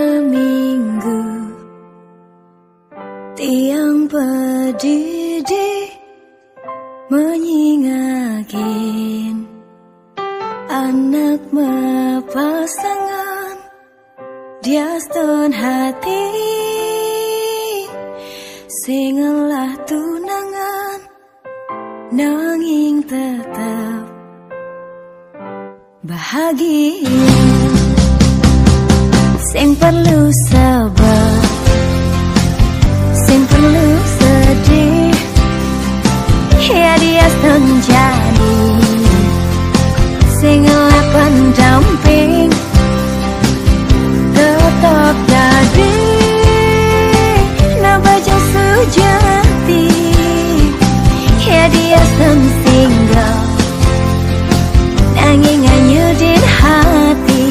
seminggu tiang berdiri menyingakin anak mepasangan dia stun hati singelah tunangan nanging tetap bahagia. Sing perlu sabar, sing perlu sedih, ya dia terjadi. Sing lapan damping tetap jadi nabajang sejati, ya dia single nanging nyudin hati.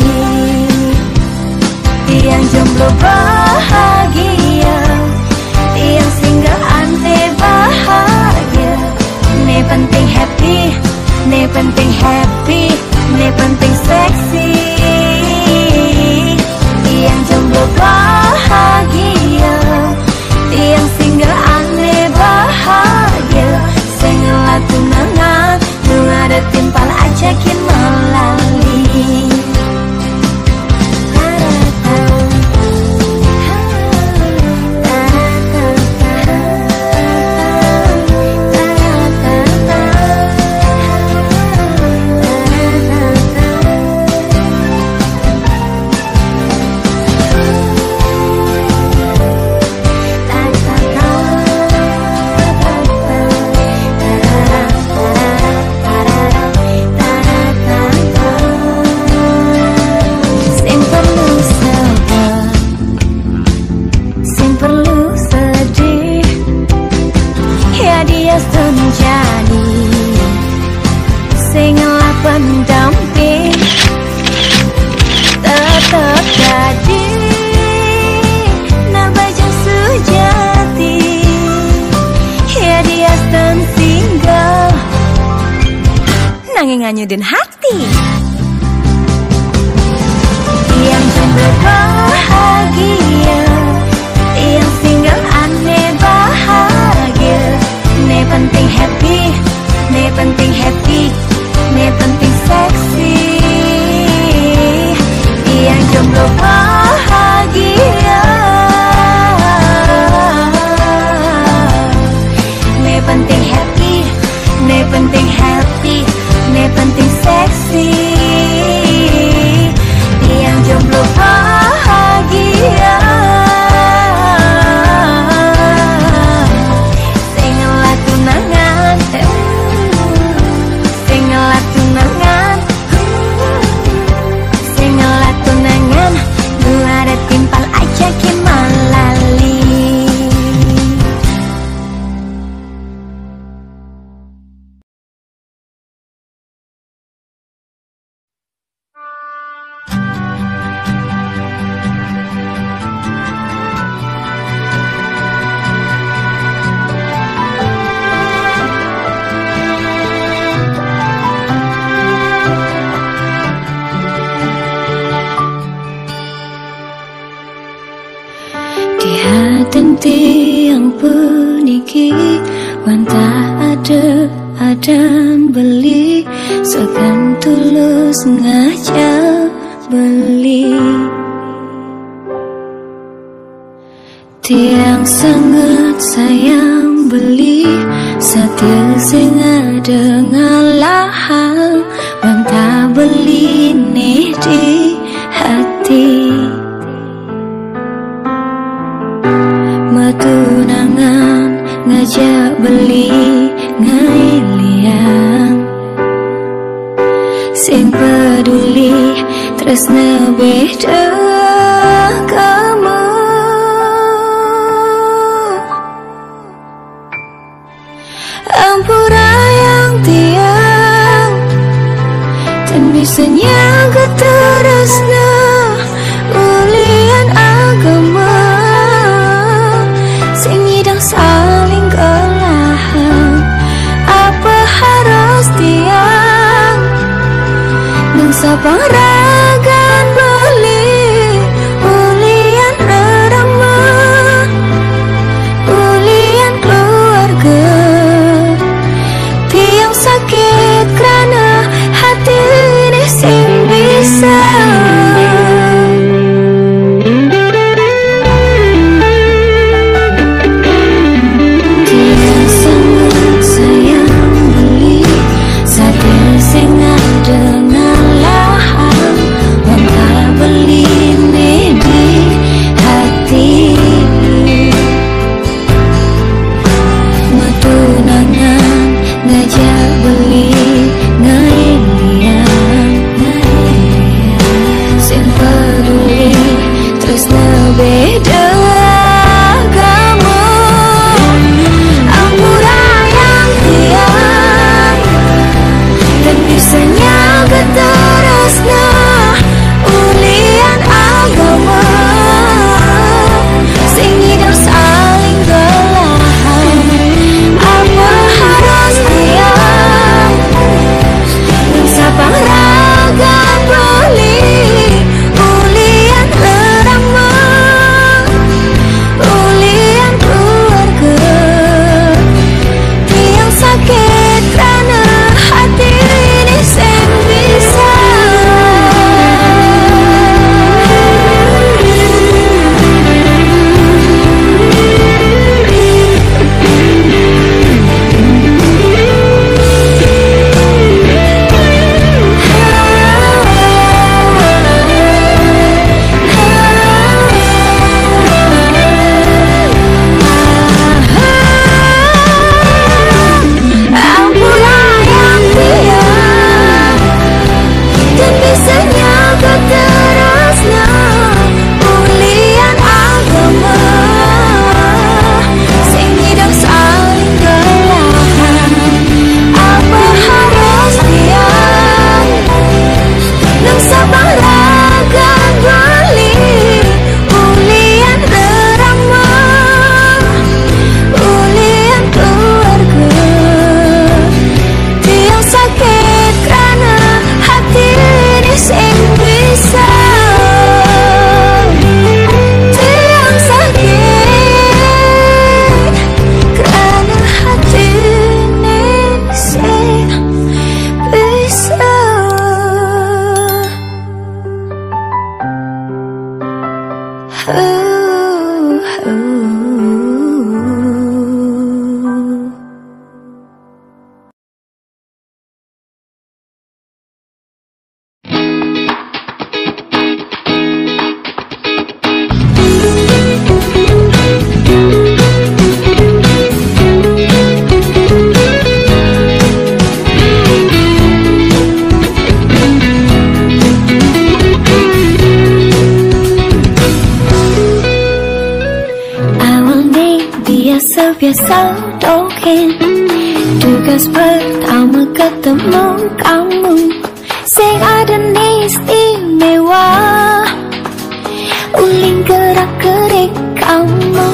Yang jomblo bahagia, yang single ante bahagia. Ne penting happy, ne penting happy, ne penting seksi. Yang jomblo bahagia, yang single ante bahagia. Single tunangan, nu ada timpal ajakin melalui. Pendamping tetap jadi nabajang sejati, ya dia stun single nanging nganyudin hati. Yang jomblo bahagia, yang single aneh bahagia. Ne penting happy, ne penting happy, ne penting seksi. Yang jomblo bahagia, ne penting happy, ne penting happy, ne penting seksi. Yang jomblo bahagia, singelah tunangan, singelah tunangan, singelah tunangan, lu ada timpal ajakin malali. Tiang peniki wanta ada adan beli segan tulus ngajak beli. Tiang sangat sayang beli setia sing ada ngalahan wanta beli nih di hati. Tunangan ngajak beli ngai liang, sing peduli tresna beda kamu. Ampura yang tiang dan bisanya keterasna ulian agama. Saling kelahan, apa harus tiang dan sabang ragan beli uli Biasa token tugas pertama ketemu kamu, sing ada istimewa, uling gerak-gerik kamu.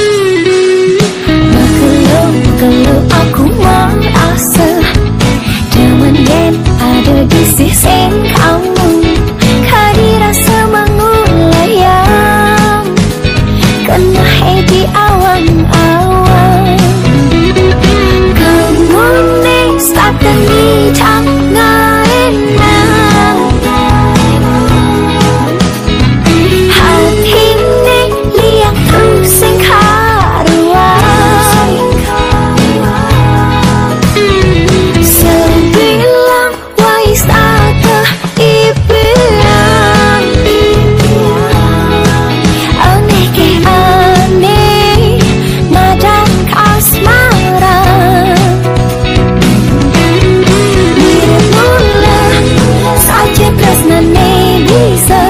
Bergelut-gelut aku merasa demen yen ada di sisi kamu, kadirasa mengulayang kena di awan-awan. Kamu nih starter di tangan hati nih lihat terus sing karuan. Sebilang wais starter ipian aneh ke aneh madan kasmara. Mirip mula saja tresnane bisa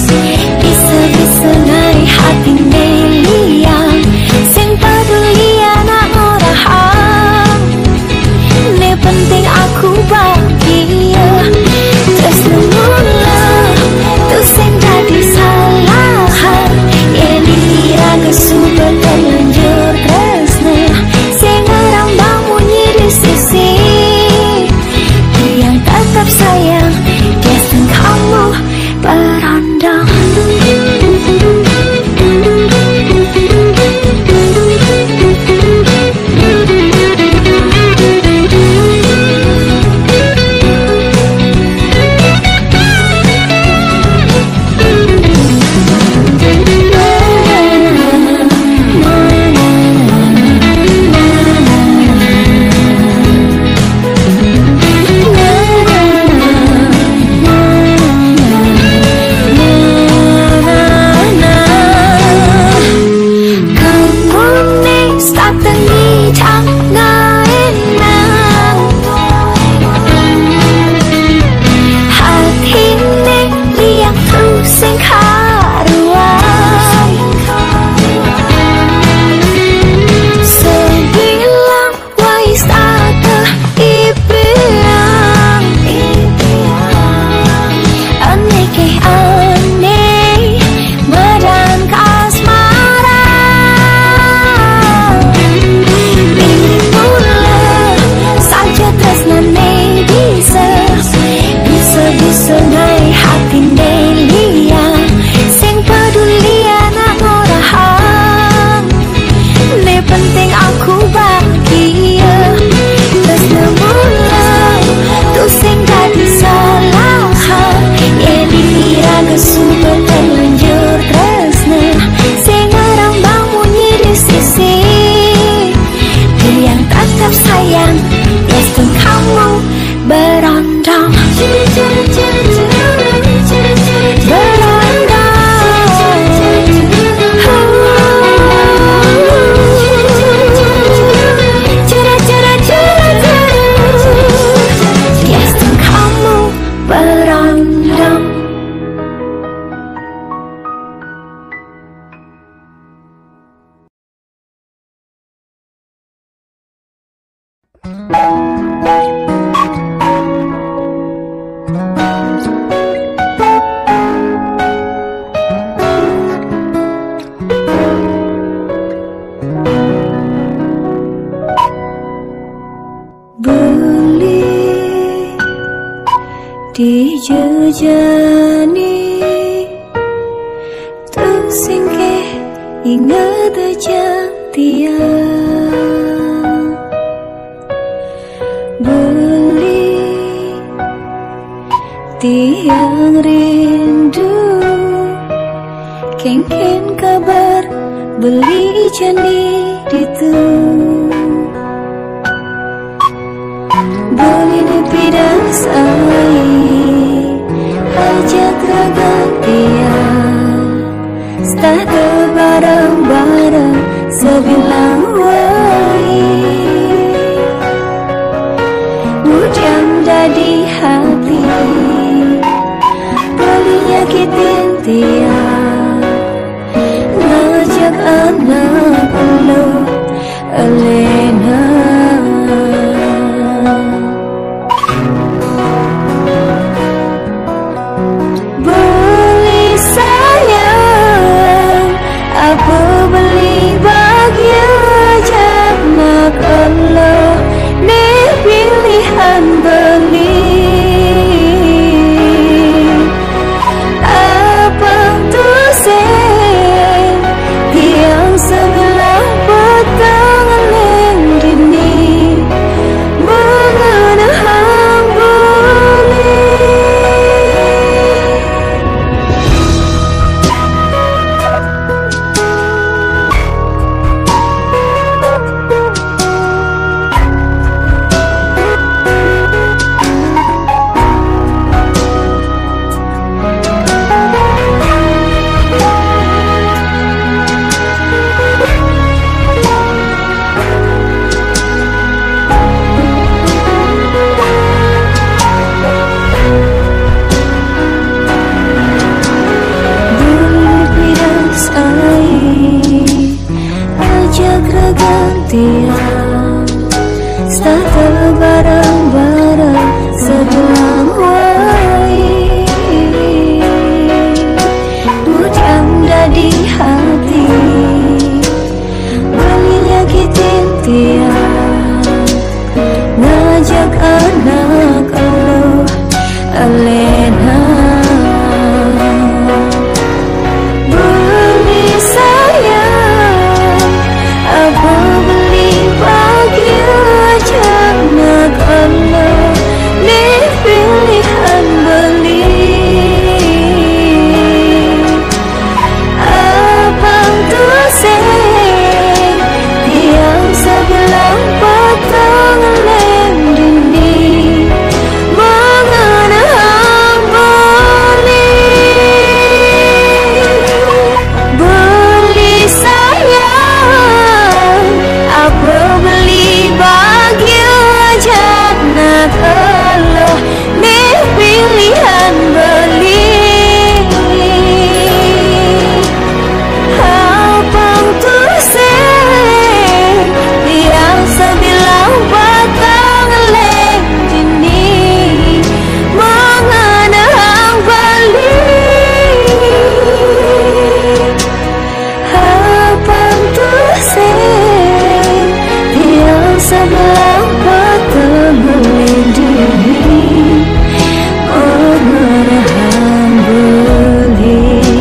naik hati liang, sing peduli anak orang. Ne penting aku bahagia, tresna mula tu sing jadi salahan. Elira kesuper terlanjur tresna, sing ngerambang bunyi di sisi yang tetap sayang. Dia sing kamu berandang. dijejani tersingkih ingat aja tiang beli tiang rindu kengken kabar beli candi itu. Beli di bidang sai ajak ragang dia. Start bareng-bareng sebilang wai. Ujang jadi hati beli nyakitin dia. Ngajak anak lo Elena. Beli sayang apa beli bahagia anak lo. Nih pilihan beli abang tuh sen yang sebelah petang leng dini mengenang beli. Start bareng-bareng sebelang wai. Ujang jadi hati beli nyakitin dia. Ngajak anak lo Elena. Beli sayang apa beli bahagia anak lo. Nih pilihan beli abang tuh sen yang sebelah petang lem dini mengenang beli. Beli sayang apa beli bahagia anak lo. Nih pilihan beli abang tuh sen yang sebilang batang leng dini mengenang beli. Abang tuh sen yang sebelang batang leng dini mengenang beli.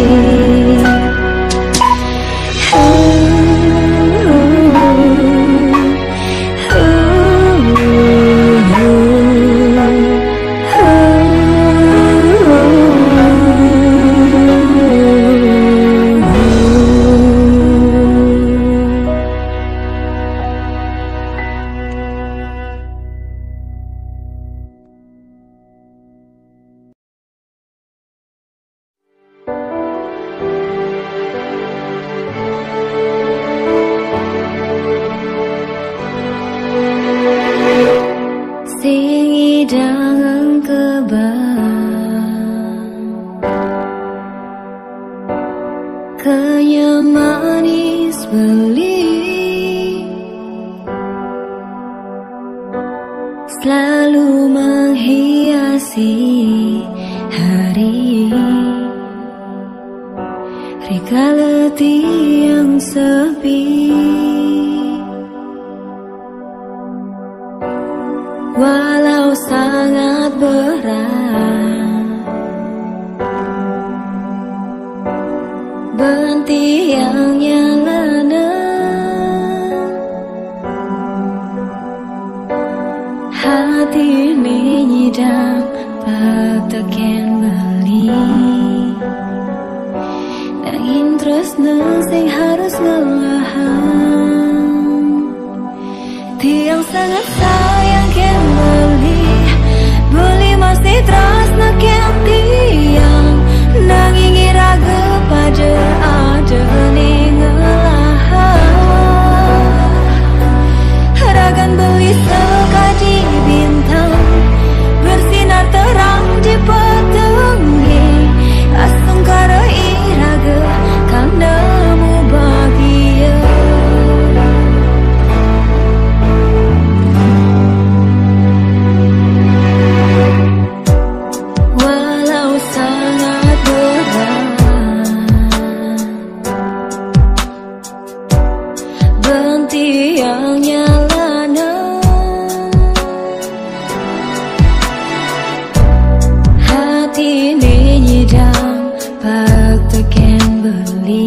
Sing idang kebang kaya manis beli selalu menghiasi hari. Rika letih yang sepi walau sangat berat, bentiangnya lana hati ini nyidang pateken beli nangin terus nang sing harus ngelahan. Tiang sangat sayang ken beli masih tresna ken tiang. Nanging iraga pada ada ning ngelahan. Ragan beli sekadi bintang bersinar terang di petengi. Asam karo iraga karena mu bahagia. Walau sangat berat, bentiang nyalana, hati ini nyidam pak teken beli.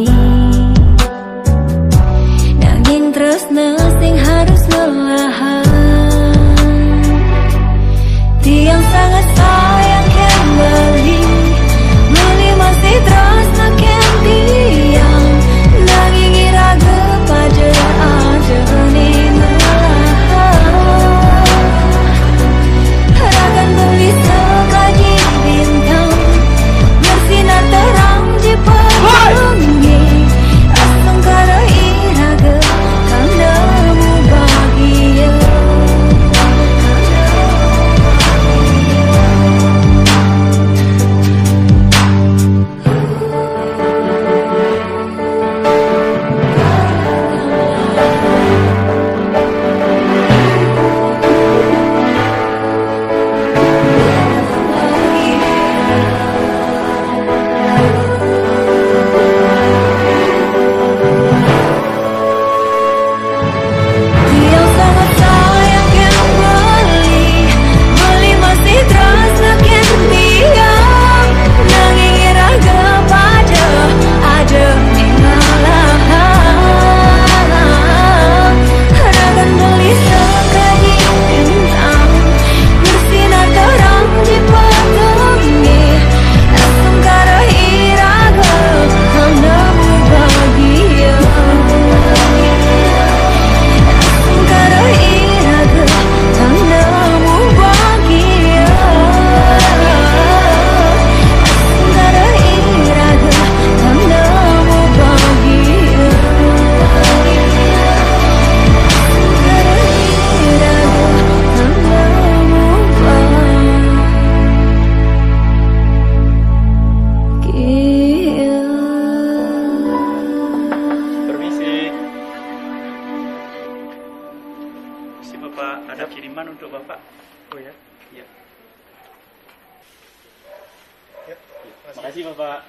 Nanging tresna sing harus ngelahan. Tiang sangat sayang ken beli masih tresna ken tiang. Nanging iraga pada ada ning ngelahan. Ragan beli sekadi bintang bersinar terang di pelangi. Asam karo iraga karena mu bahagia. Tiang sangat sayang ken beli masih tresna ken tiang. Nanging iraga pada ada ning ngelahan. Ragan beli sekadi bintang bersinar terang di petengi. Asam karo iraga karena mu bahagia. Asam karo iraga karena mu bahagia. Asam karo iraga karena mu bahagia. Permisi. Si Bapak ada kiriman untuk Bapak. Oh ya. Iya. Makasih Bapak.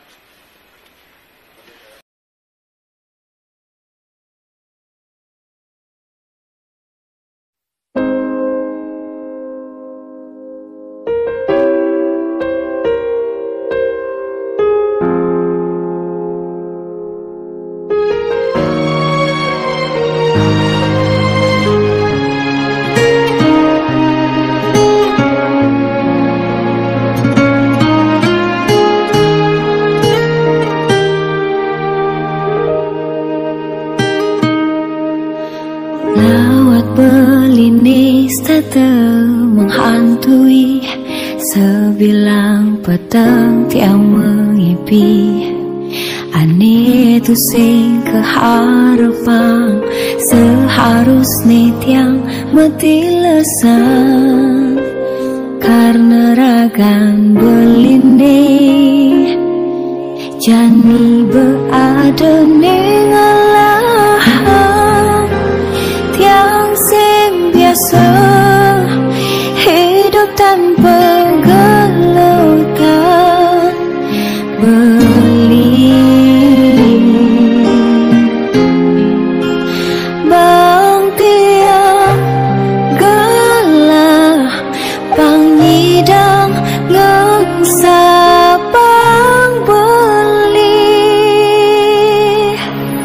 Lawat belinis tetap menghantui sebilang petang tiang mengipi. Ane tu sing keharapan seharusnya tiang mati lesan. Karena ragan beline jani berada ning ngelahan. Tiang sing biasa hidup tanpa gelutan beli. Bang tiang gelah pangidang ngangsa bang beli.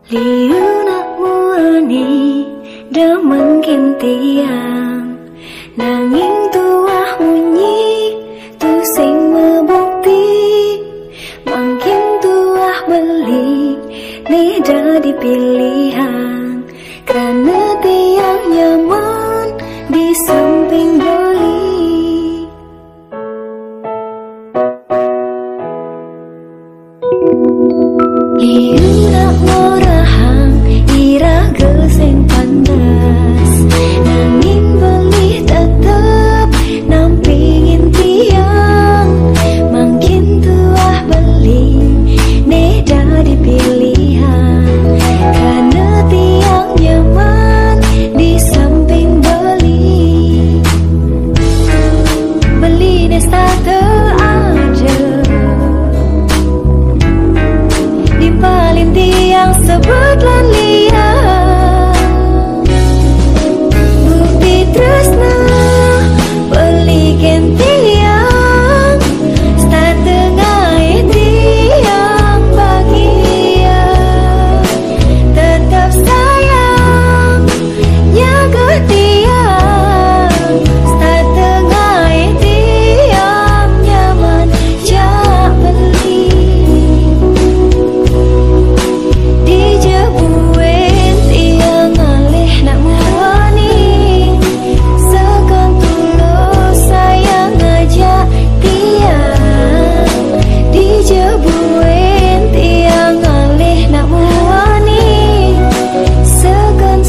Liu nak muani demen kintiang nanging tuah munyi tu sing membukti makin tuah beli ni jadi pilihan karena tiang nyaman di samping beli. Liu nak morahang iraga sing pandas nanging beli tetep nampingin tiang makin tuah beli ne jadi pilihan karena tiang nyaman di samping beli. Beli ne starter aja dipalin tiang sebut liang bukti tresna belikan tiang start tengah tiang bahagia tetap sayang jaga tiang start tengah tiang nyaman jak beli. Dijebuin tiang alih nak muani sekan tulus sayang ngajak tiang. Dijebuin tiang alih nak muani sekan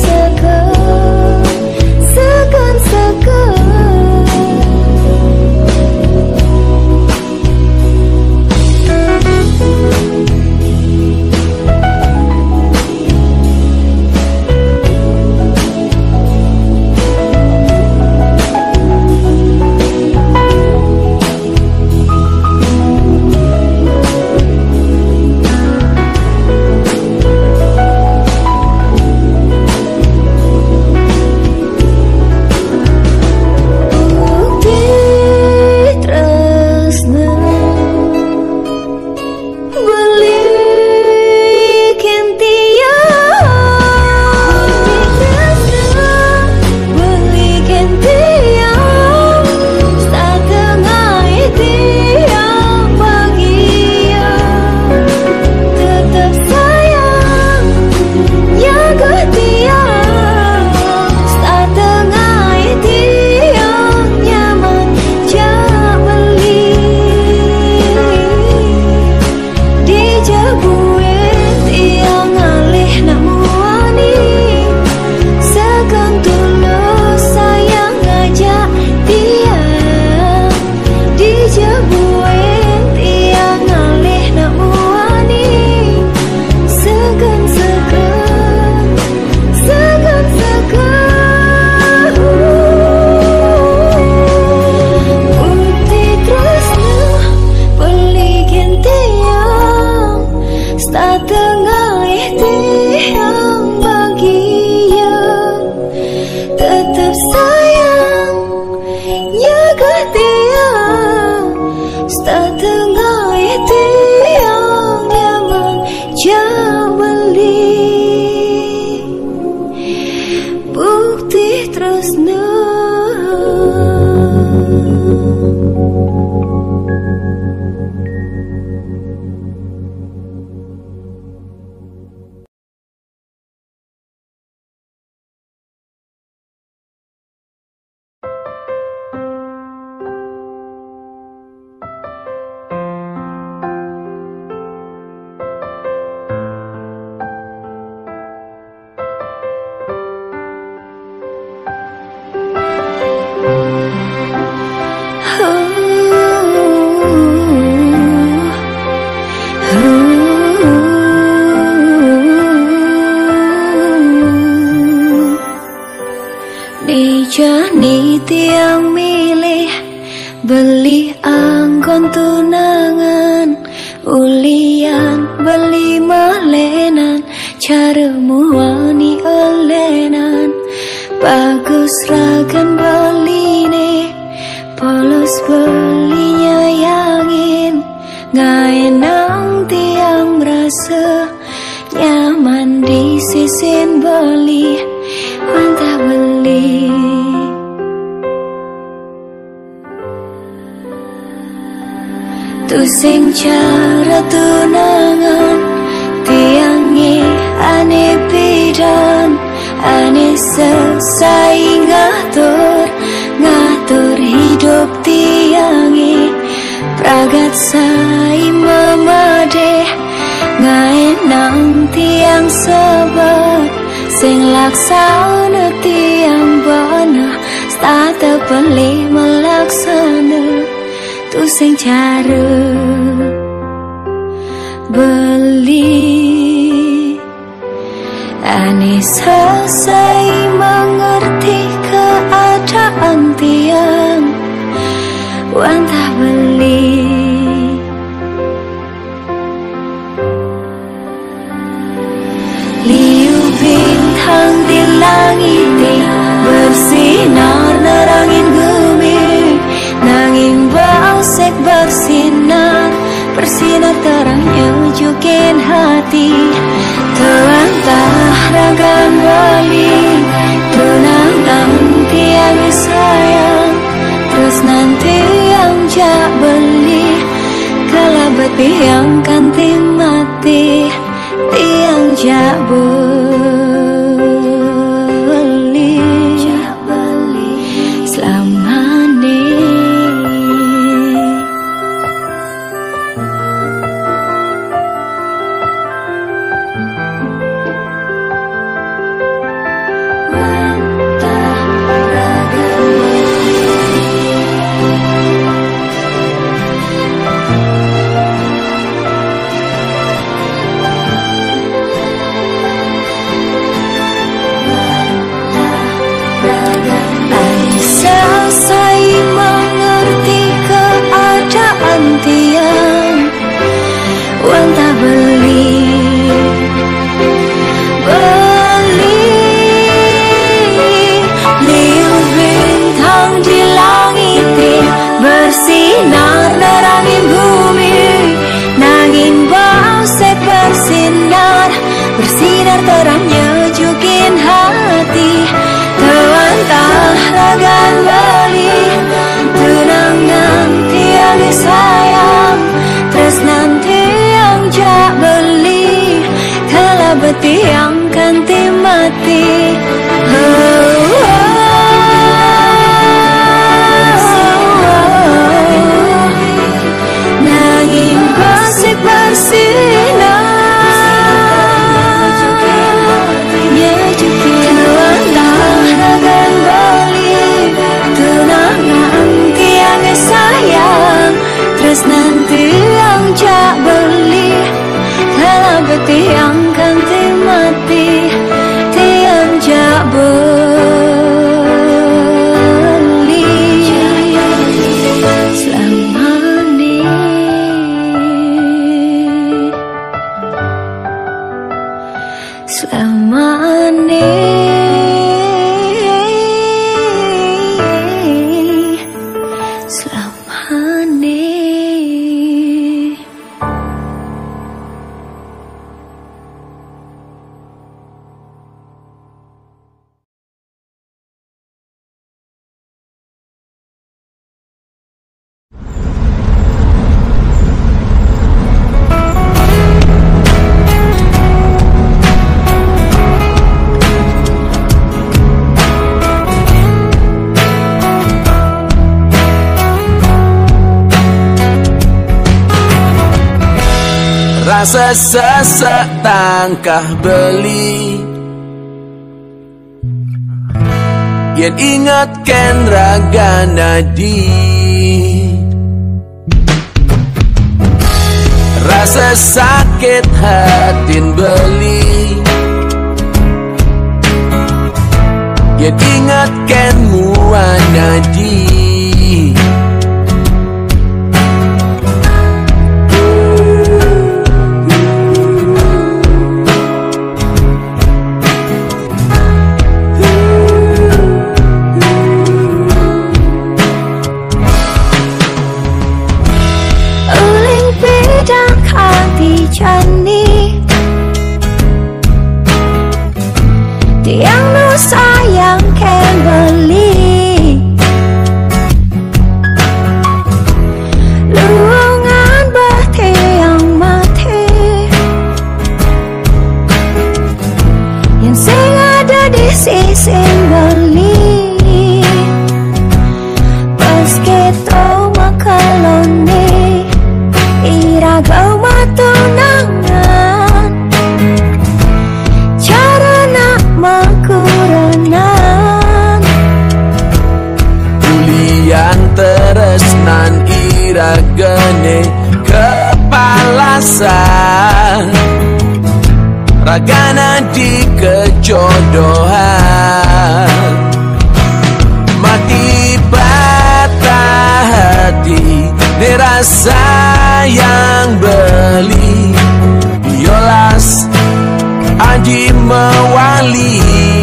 Dijani tiang milih beli angkon tunangan ulian beli malenan cara muani elenan bagus ragan beline polos belinya yangin ngaenang tiang merasa nyaman di sisin beli wantah beli. Tu sing cara tunangan tiangi ane pidan ane selesai ngatur hidup tiangi pragat sai memade ngaenang tiang sebab sing laksana tiang bana stata pelih melaksana tu sing cara beli ane selesai mengerti keadaan tiang wantah beli. Liu bintang di langit bersinar nerangin bumi, nanging bausek bersinar terangnya ujukin hati. Terantah ragan bali tunangan tiang sayang, terus nanti yang jak beli kalabat yang kanti mati tiang jak beli selamane. Tiang wantah beli liu bintang di langit bersinar nerangin bumi, nanging bausek bersinar terangnya jukin hati. Terantah ragan bali tunangan tiang sayang, terus nanti yang jak beli kalabat yang kanti mati. Nanging basik bersinar ya jukin wantah ragan bali tunangan tiang sayang, terus nanti yang jak beli kalabat yang kanti mati tiang jak beli selamane. Selamane selamane. Rasa sesak tangkah beli yen ingatkan raga nadi. Rasa sakit hatin beli yen ingatkan muanadi. Jani iragane kepalasan ragana di kejodohan mati patah hati di rasa yang beli biolas aji mewali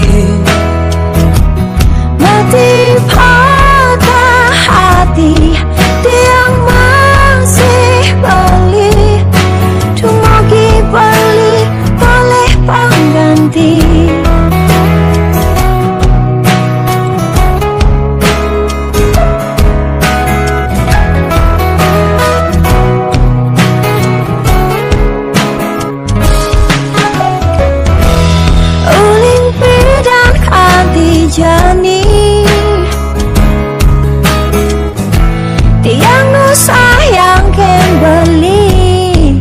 mati patah hati dia masih beli cumagi beli boleh pengganti jani tiang nu sayang ken beli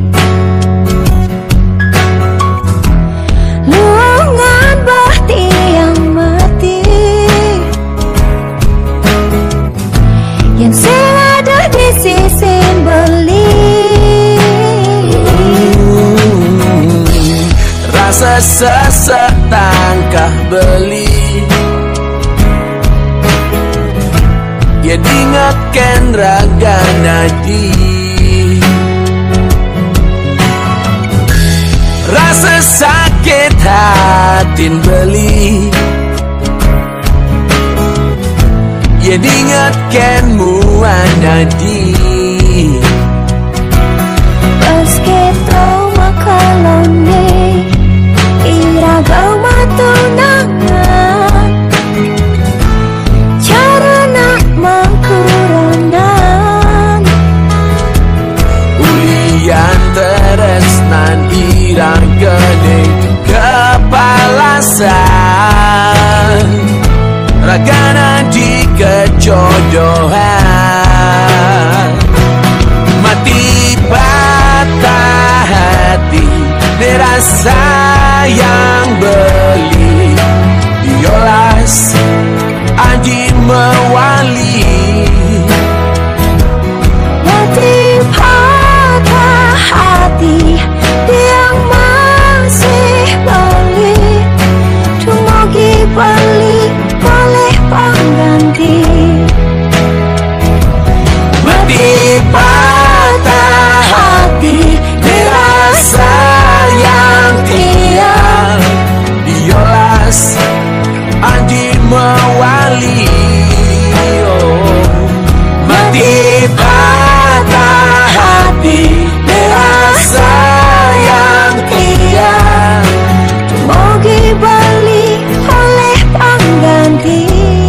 luangan bah tiang mati yang ada di sisi beli rasa sesetangkah beli ya dingatkan raga nadi rasa sakit hatin beli ya dingatkan muan nadi pas kita makalone iragau matunangan cara nak mangkuronan ulian teresnan iragane kepalasan ragana di kejodohan mati patah hati dirasa yang beli biolas aji mewali mati patah hati dia masih beli cumagi beli boleh pengganti mati patah hati dirasa yang tiang biolas aji mewali mati patah hati dirasa yang tiang cumagi beli boleh pengganti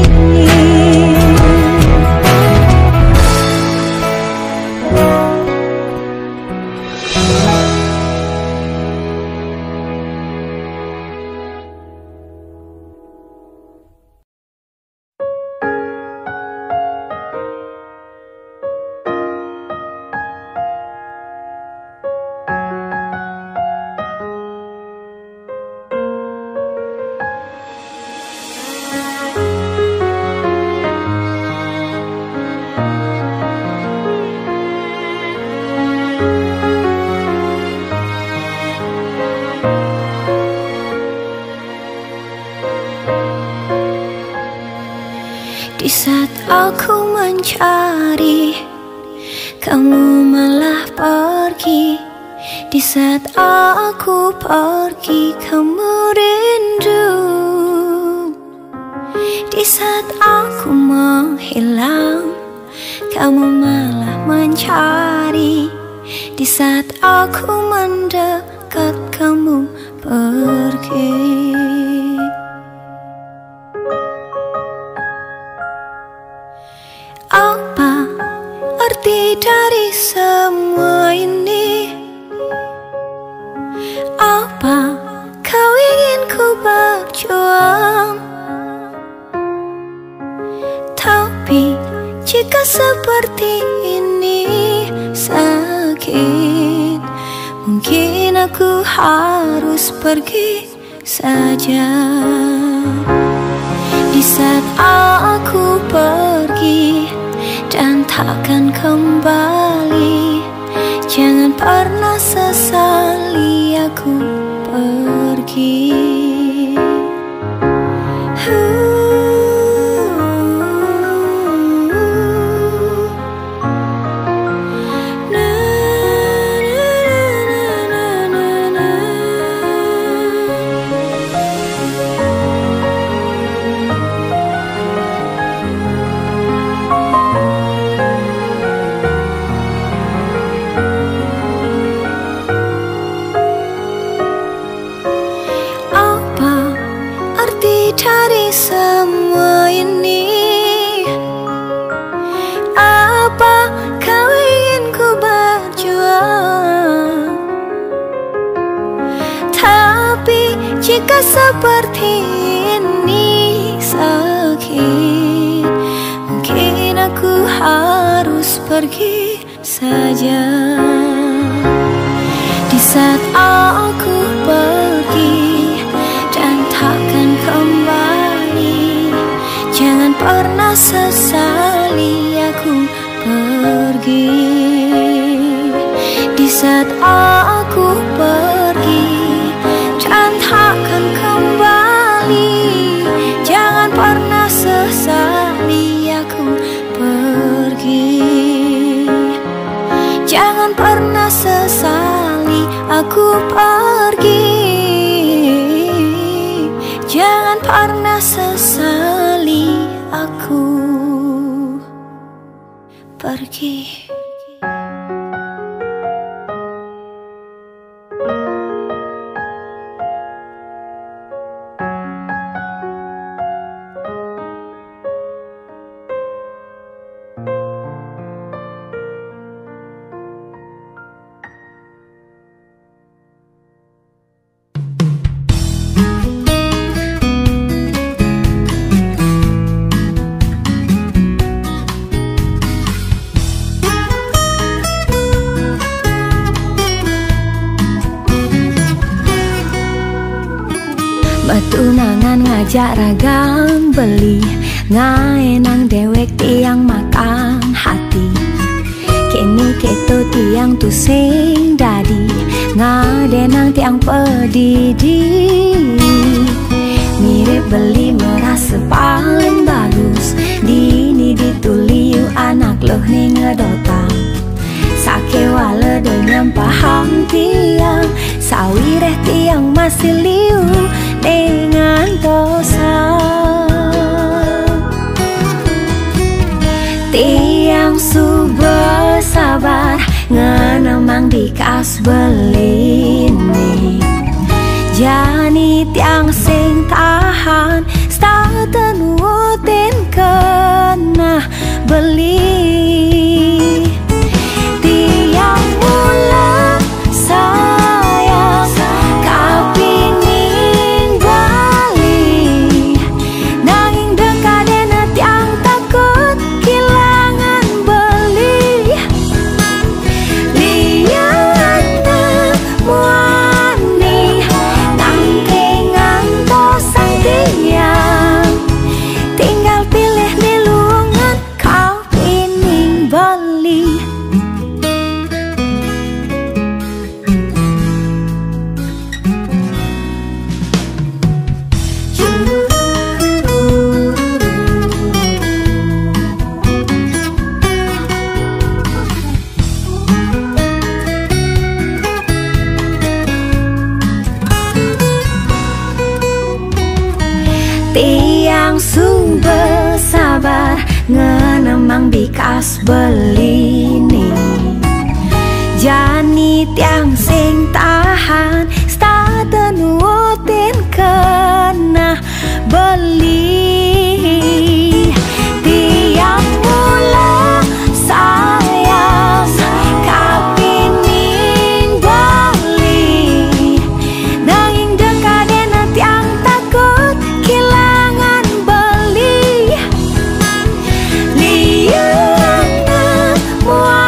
di saat aku mencari kamu malah pergi di saat aku pergi kamu rindu di saat aku menghilang kamu malah mencari di saat aku mendekat kamu pergi apa arti dari semua ini? Apa kau ingin ku berjuang? Tapi jika seperti ini sakit, mungkin aku harus pergi saja. Di saat aku pergi dan takkan kembali. Jangan pernah sesali aku pergi. Dari semua ini, apa kau ingin ku berjuang? Tapi jika seperti ini sakit, mungkin aku harus pergi saja. Di saat aku pergi dan takkan kembali, jangan pernah sesali aku pergi. Di saat aku pergi dan takkan kembali, jangan pernah sesali aku pergi. Jangan pernah sesali aku pergi. Jangan pernah sesali aku pergi. Tunangan ngajak ragam beli, ngaenang dewek tiang makan hati. Kini keto tiang tu sing dadi, ngadenang tiang pedidi. Mirip beli merasa paling bagus, dini dituliu anak loh ning ngedotang. Sake wala dengan paham tiang, sawireh tiang masih liu dengan dosa. Tiang su bersabar, ngenemang dikas belini. Jani tiang sing tahan, starten wutin kena beli. Tiang mula sayang, kapingin balik. Nanging dekadena tiang takut kehilangan beli. Liana muani, nangkingan tosang tiang. Tinggal pilih nilungan kau pining beli. Tiang sung bersabar, ngenemang bikas belini. Jani tiang sing tahan, starten wutin kena beli. Tiang mula sayang, kapingin bali. Nanging dekadena tiang takut kehilangan beli. Liana muani,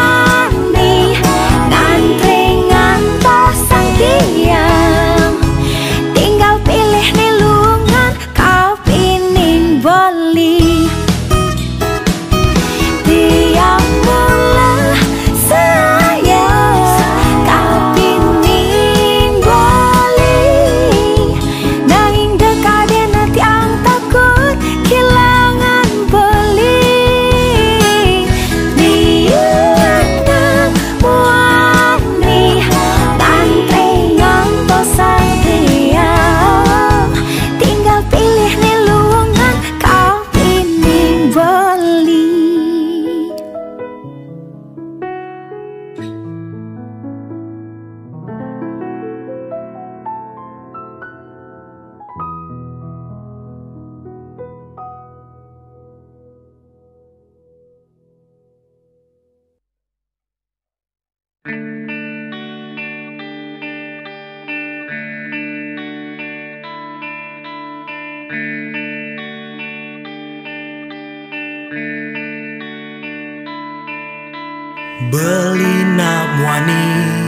Belina muani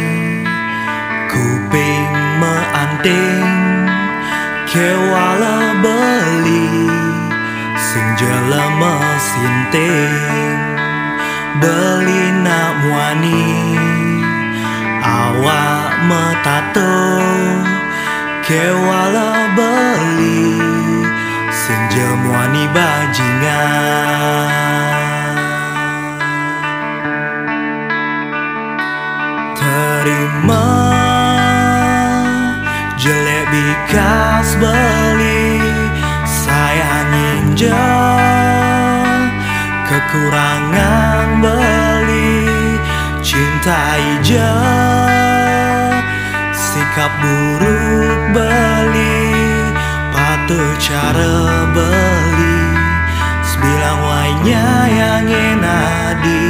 kuping meanting kewala beli sing jelema sinting. Belina muani awak metato kewala beli sing jemuani bajingan. Terima jelek bikas beli sayangin je kekurangan beli cintai je sikap buruk beli patut cara beli sebilang wainya yang enadi.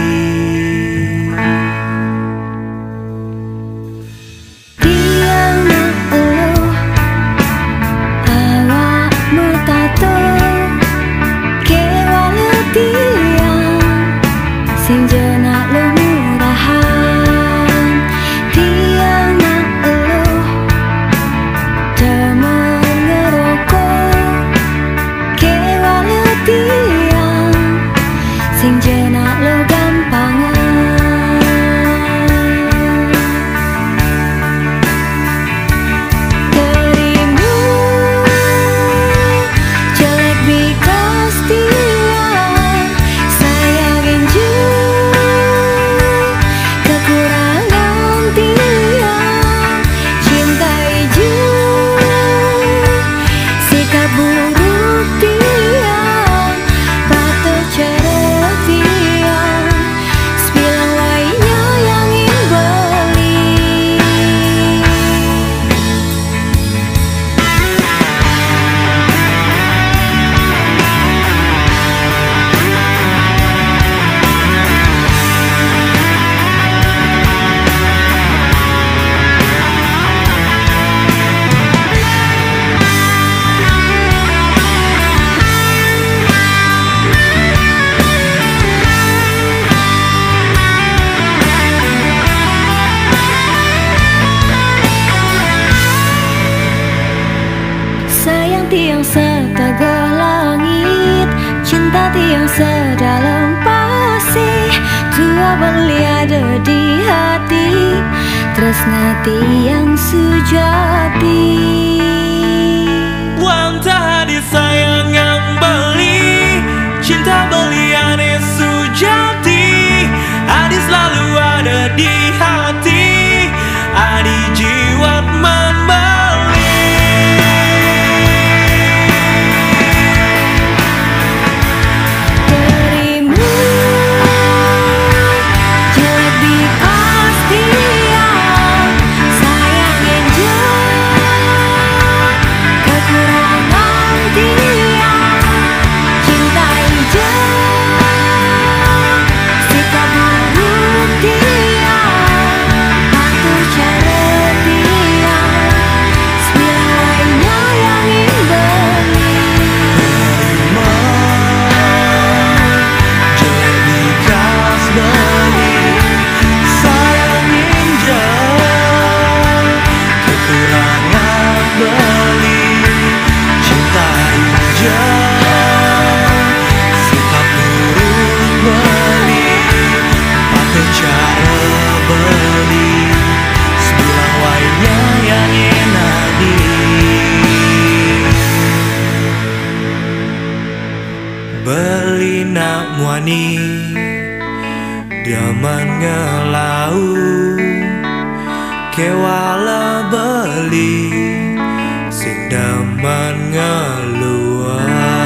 Tiang setegah langit, cinta tiang sedalam pasir, tua beli ada di hati, tresna tiang sejati. Wantah disayang yang beli, cinta beliane sejati, adi selalu ada di hati, adi jiwat membeli. Belina muani daman ngelau kewala beli sing daman ngeluar.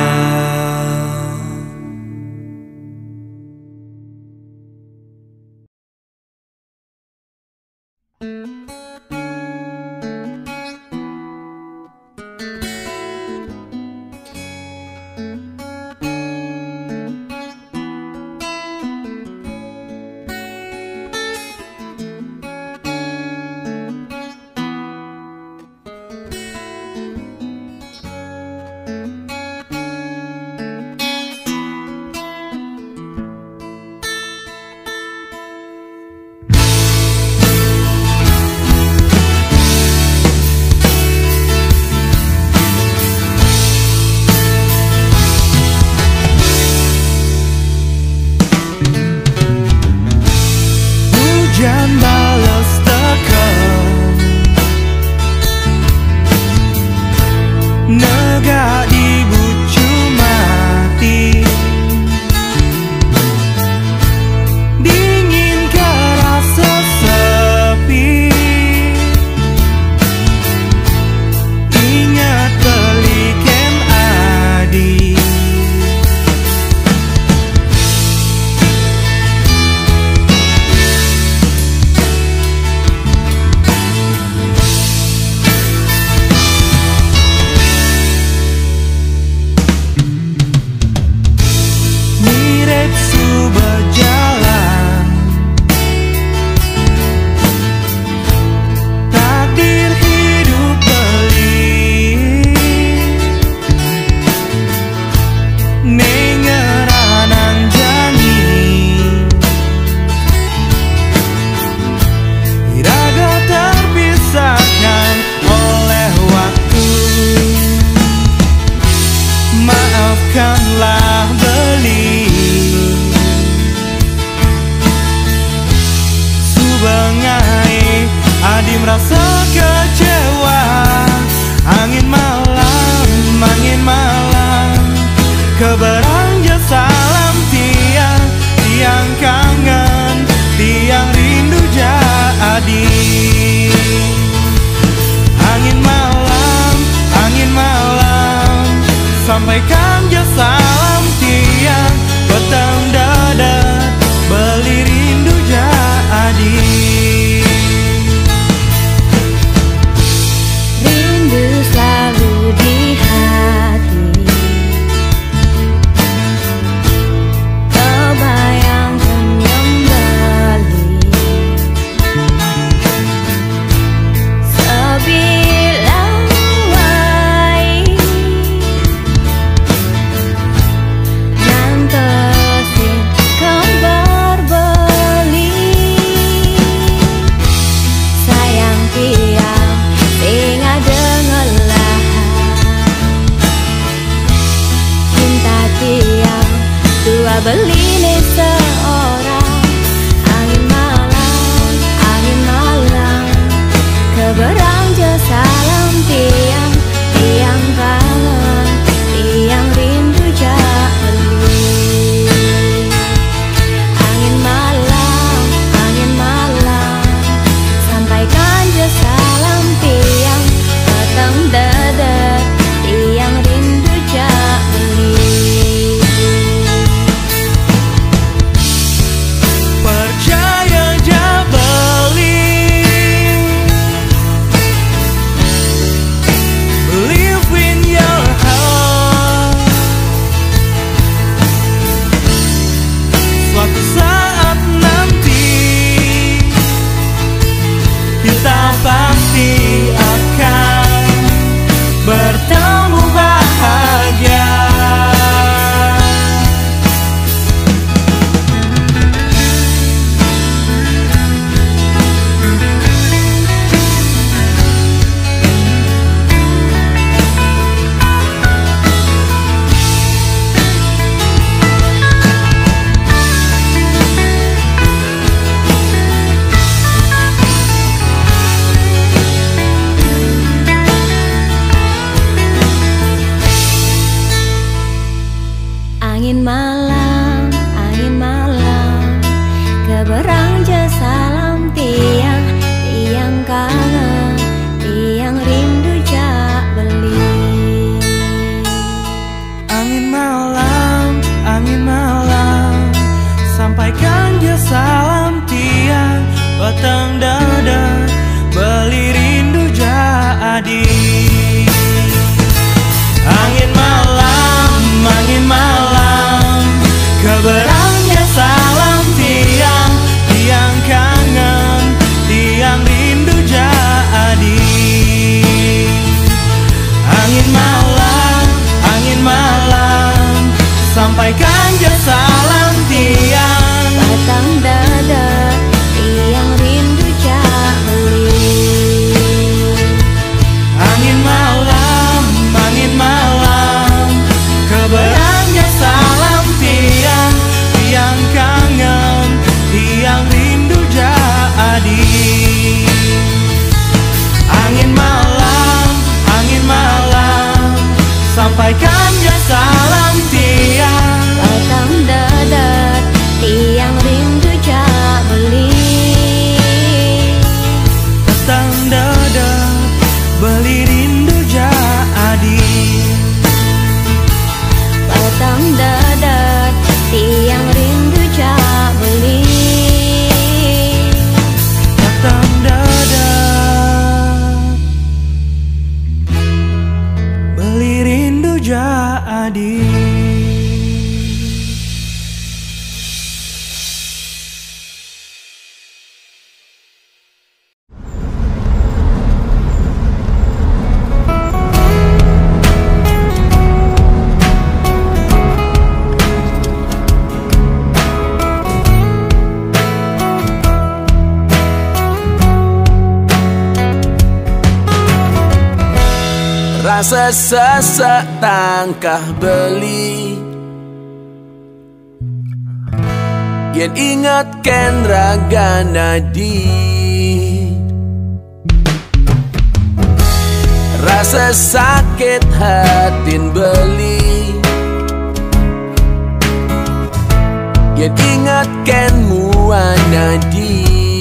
tengahi Adi merasa kecewa. Angin malam keberanja salam tiang, tiang kangen, tiang rindu jadi. Angin malam sampaikan je salam tiang, petang dadat beli rindu jadi. Rindu selalu di hati, kebayang kembali sebilang wai ngantesin kabar beli. Sayang tiang tinggal dengarlah, cinta tiang tua beli nih seorang. Angin malam keberanja salam tiang, tiang kangen, tiang rindu jadi. Angin malam sampaikan je salam tiang, petang dadat tiang rindu jadi. Percaya ja beli, believe in your heart. Suatu saat nanti kita pasti akan bertemu bahagia. Angin malam keberanja salam tiang, tiang kangen, tiang rindu beli. Angin malam sampaikan je salam tiang, petang dadat beli rindu jadi. Angin malam keberanja salam tiang, tiang kangen, tiang rindu jadi. Angin malam sampaikan je salam tiang, Petang dadat tiang rindu beli. Angin malam keberanja salam tiang, tiang kangen, tiang rindu jadi. Angin malam sampaikan je salam tiang, Petang dadat tiang rindu beli. petang dadat beli rindu jadi. Petang dadat tiang rindu beli. Petang dadat beli rindu jadi. Rasa sesak tangkah beli, yen ingat ken raga nadi. Rasa sakit hatin beli, yen ingat ken muanadi.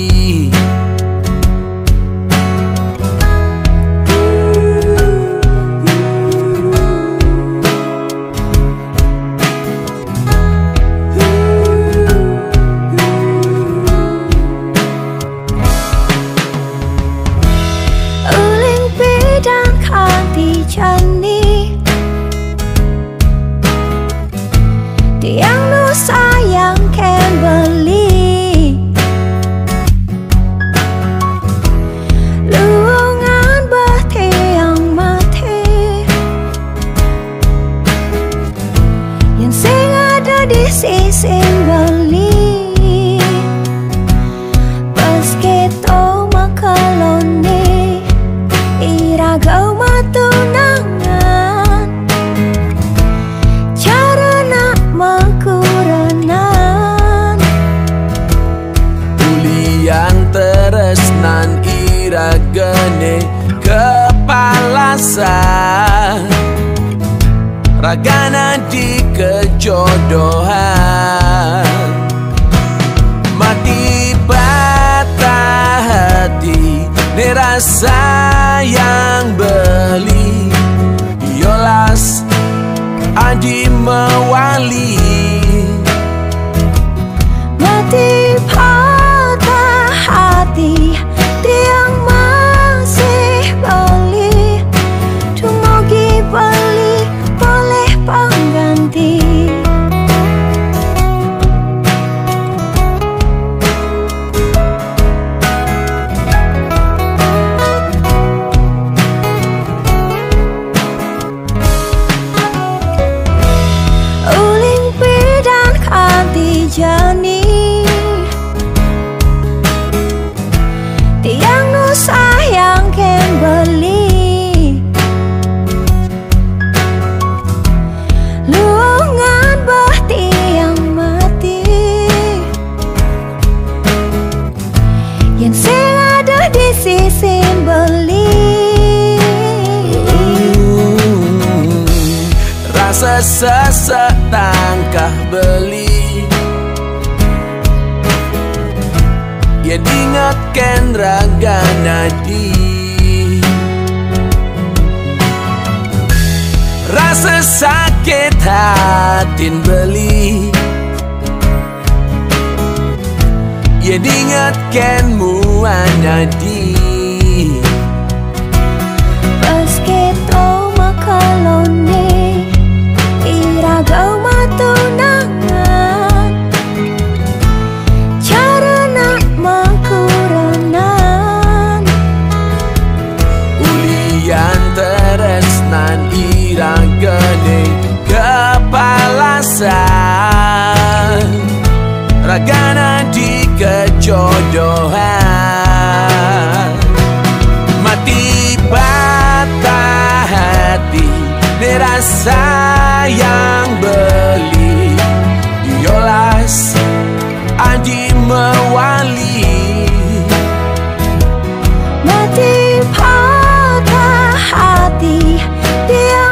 Tiang nu sayang ken beli, luungan bah tiang mati, yang sing ada di sisi beli. Pas keto makalone iragau matunangan, teresnan iragane kepalasan, ragana di kejodohan. Mati patah hati ne rasa yang beli, yolas adi mewali. Mati patah hati tiang masih beli, tumugi beli boleh pengganti. Uling pidan kanti jani, tiang nu sayang ken beli, luungan bah tiang mati, yang sing ada di sisi beli. Rasa sesek tangkah beli, yen ingat ken raga nadi. Rasa sakit hatin beli, yen ingat ken muanadi. Pas keto makalone iragau matunangan, carana makuranan. Ulian teresnan iragane kepalasan, ragana di kejodohan. Mati patah hati ne rasa yang beli, yolas adi mewali. Mati patah hati dia